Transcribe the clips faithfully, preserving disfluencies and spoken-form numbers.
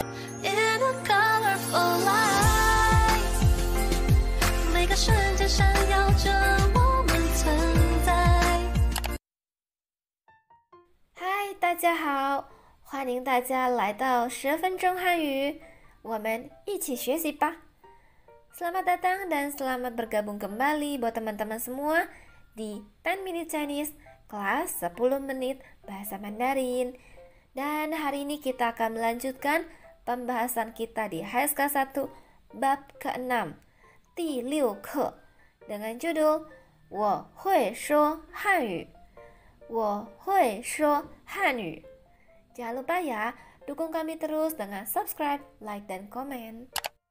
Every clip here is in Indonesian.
In a colorful light， 每个瞬间闪耀着我们存在。 嗨，大家好，欢迎大家来到十分钟汉语，我们一起学习吧。Selamat datang dan selamat bergabung kembali buat teman-teman semua di ten minute Chinese kelas sepuluh menit bahasa Mandarin. Dan hari ini kita akan melanjutkan pembahasan kita di H S K satu bab keenam, di liu ke, dengan judul 我会说汉语。我会说汉语。Jangan lupa ya, dukung kami terus dengan subscribe, like, dan komen.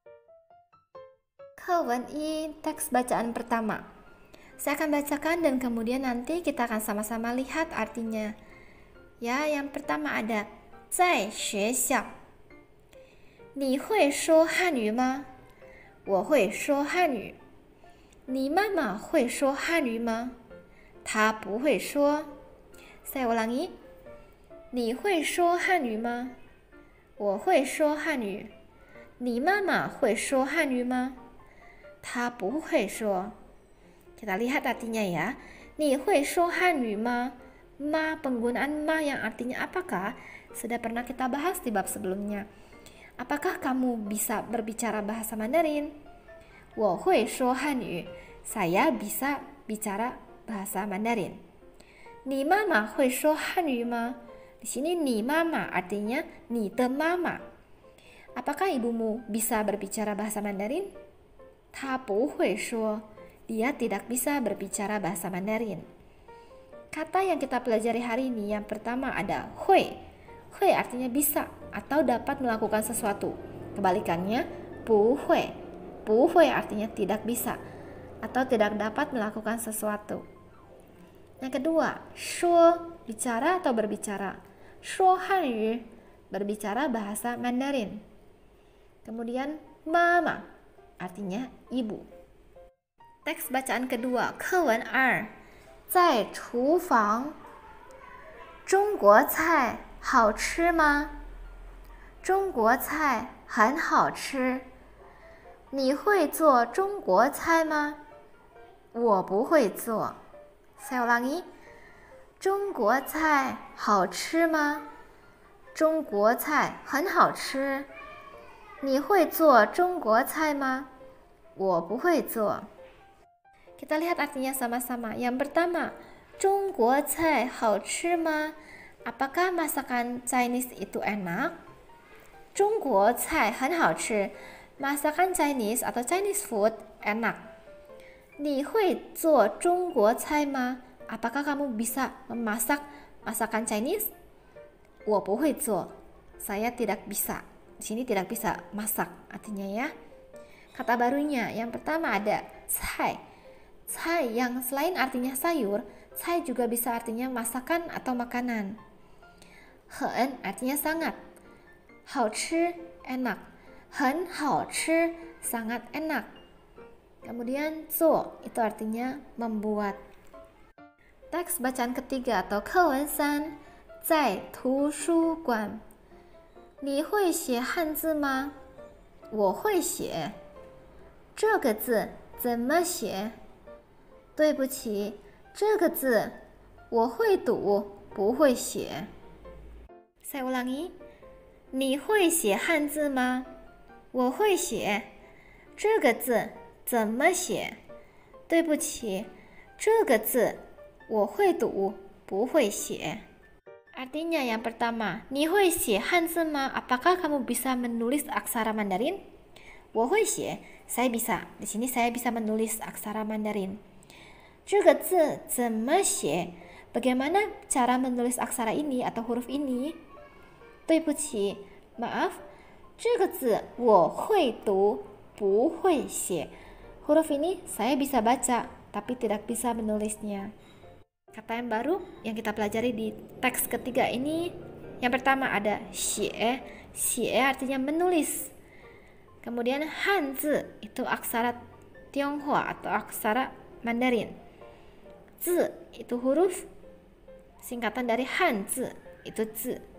Kewen I, teks bacaan pertama. Saya akan bacakan dan kemudian nanti kita akan sama-sama lihat artinya. Ya, yang pertama ada 在学校。你会说汉语吗？我会说汉语。你妈妈会说汉语吗？她不会说。Saya ulangi. 你会说汉语吗？我会说汉语。你妈妈会说汉语吗？她不会说。Kita lihat artinya ya. 你会说汉语吗？ Ma, penggunaan ma yang artinya apakah? Sudah pernah kita bahas di bab sebelumnya. Apakah kamu bisa berbicara bahasa Mandarin? 我会说汉语. Saya bisa bicara bahasa Mandarin. 你妈妈会说汉语吗? Di sini 你妈妈 artinya 你的妈妈. Apakah ibumu bisa berbicara bahasa Mandarin? 她不会说. Dia tidak bisa berbicara bahasa Mandarin. Kata yang kita pelajari hari ini yang pertama ada hui. Hui artinya bisa atau dapat melakukan sesuatu. Kebalikannya, bu hui. Bu hui artinya tidak bisa atau tidak dapat melakukan sesuatu. Yang kedua, shuo, bicara atau berbicara. Shuo hanyu, berbicara bahasa Mandarin. Kemudian, mama, artinya ibu. Teks bacaan kedua, kewen er. 在厨房，中国菜好吃吗？中国菜很好吃。你会做中国菜吗？我不会做。Saya ulangi. 中国菜好吃吗？中国菜很好吃。你会做中国菜吗？我不会做。Kita lihat artinya sama-sama. Yang pertama, 中国菜好吃吗? Apakah masakan Chinese itu enak? 中国菜很好吃. Masakan Chinese atau Chinese food enak. 你会做中国菜吗? Apakah kamu bisa memasak masakan Chinese? 我不会做. Saya tidak bisa. Di sini tidak bisa masak artinya ya. Kata barunya, yang pertama ada 菜. Cai yang selain artinya sayur, cai juga bisa artinya masakan atau makanan. Hen artinya sangat. Hao chi enak. Hen hao chi sangat enak. Kemudian zuo itu artinya membuat. Teks bacaan ketiga atau kewen san, 在图书馆。你会写汉字吗？我会写。这个字怎么写？对不起，这个字我会读，不会写。Saya ulangi. 你会写汉字吗？我会写。这个字怎么写？对不起，这个字我会读，不会写。Artinya yang pertama, 你会写汉字吗? Apakah kamu bisa menulis aksara Mandarin? 我会写. Saya bisa. Di sini saya bisa menulis aksara Mandarin. 这个字怎么写? Bagaimana cara menulis aksara ini atau huruf ini? 对不起, maaf. 这个字我会读，不会写. Huruf ini saya bisa baca, tapi tidak bisa menulisnya. Kata yang baru yang kita pelajari di teks ketiga ini, yang pertama ada xie. Xie artinya menulis. Kemudian hanzi itu aksara Tionghoa atau aksara Mandarin. Zi itu huruf singkatan dari hanzi, itu zi.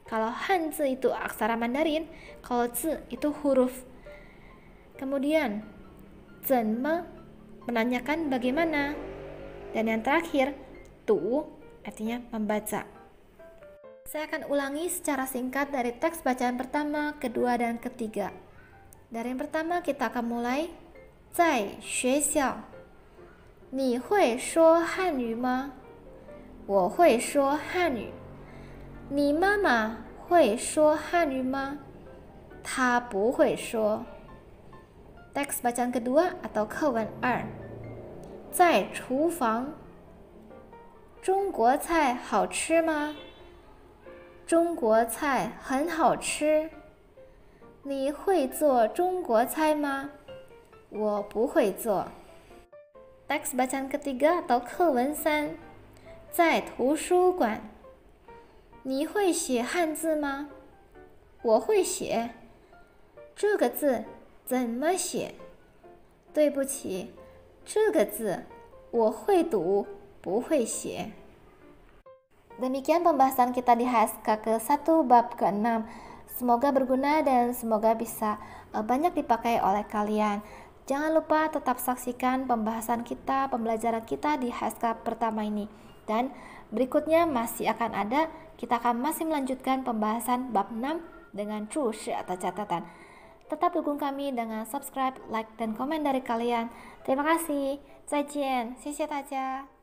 Kalau Hanzi itu aksara Mandarin, kalau zi itu huruf. Kemudian, zenme menanyakan bagaimana. Dan yang terakhir, tu artinya membaca. Saya akan ulangi secara singkat dari teks bacaan pertama, kedua, dan ketiga. Dari yang pertama kita akan mulai. 在学校，你会说汉语吗？我会说汉语。你妈妈会说汉语吗？她不会说。Teks bacaan kedua atau 课文二，在厨房，中国菜好吃吗？中国菜很好吃。你会做中国菜吗？我不会做。Teks bacaan ketiga atau 课文三，在图书馆。你会写汉字吗？我会写。这个字怎么写？对不起，这个字我会读，不会写。Demikian pembahasan kita di H S K ke satu bab ke enam. Semoga berguna dan semoga bisa uh, banyak dipakai oleh kalian. Jangan lupa tetap saksikan pembahasan kita, pembelajaran kita di H S K pertama ini. Dan berikutnya masih akan ada, kita akan masih melanjutkan pembahasan bab enam dengan 注释 atau catatan. Tetap dukung kami dengan subscribe, like, dan komen dari kalian. Terima kasih. 再见，谢谢大家。